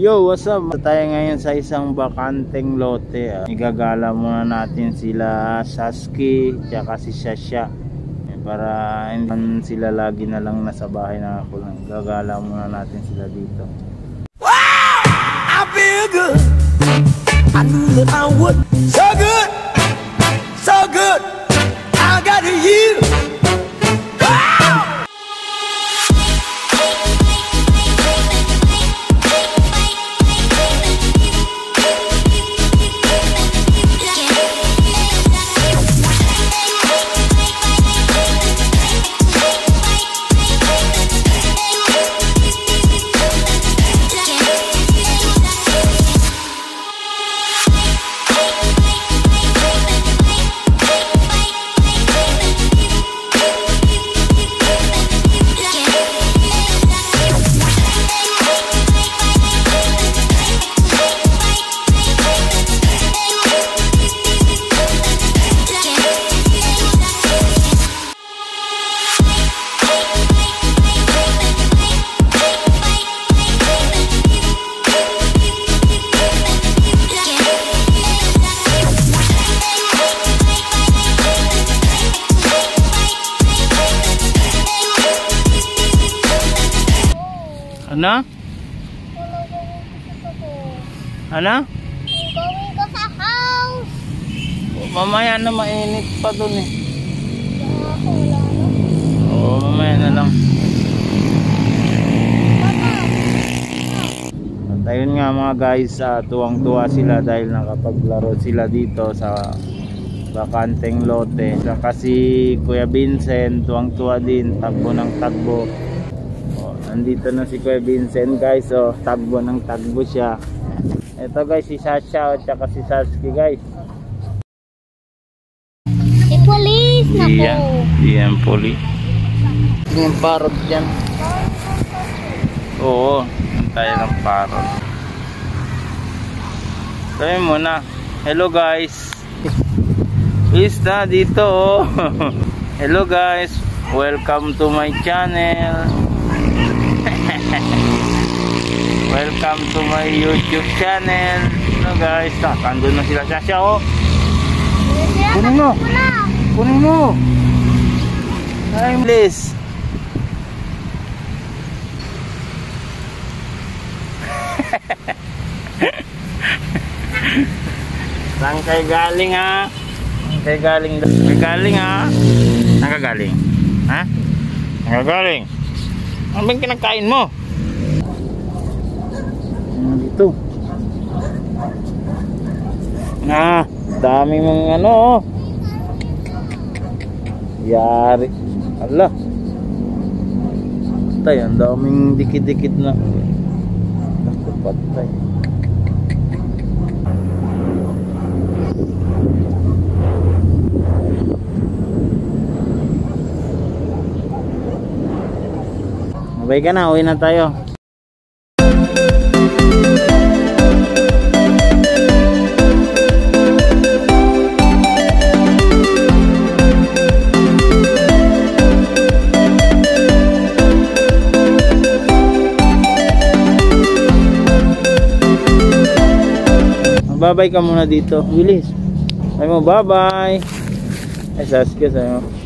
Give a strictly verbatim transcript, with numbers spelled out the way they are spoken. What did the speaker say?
Yo, what's up? Tayo ngayon sa isang bakanteng lote. ah. Igagala muna natin sila Saski tsaka si Shasha eh, para hindi sila lagi na lang nasa bahay na ako lang. Gagala muna natin sila dito. Wow! I feel good. I knew that I would. So good, so good. I got you. Ano? Ano? Going ko sa house. Mamaya na, mainit pa dun eh. Kaya ako wala na. Oo, mamaya na lang. At ayun nga mga guys, uh, tuwang-tuwa sila dahil nakapaglaro sila dito sa bakanteng lote. Kasi Kuya Vincent, tuwang-tuwa din, tagbo ng tagbo. Nandito na si Kuya Vincent guys, so tagbo ng tagbo siya. Ito guys, si Shasha at saka si Saski guys. Si police na po. Iyan, iyan poli. Yung parod dyan. Oo, tayo ng parod. Sabi muna, hello guys. Is na dito oh. Hello guys, welcome to my channel. Welcome to my YouTube channel. Hello guys, nakandun na sila Shasha oh. Kunin mo, kunin mo. Ay, please. Saan kayo galing ha? Saan kayo galing? Saan galing ha? Saan ka galing? Ha? Saan ka galing? Ano bang kinakain mo? Dito. Ah, dami mong ano. Yari. Allah. Patay, ang daming dikit-dikit na. Naku, patay. Mabay ka na, uwi na tayo. Bye-bye ka muna dito. Bilis. Ay mo, bye-bye. Ay, Saskia sa'yo.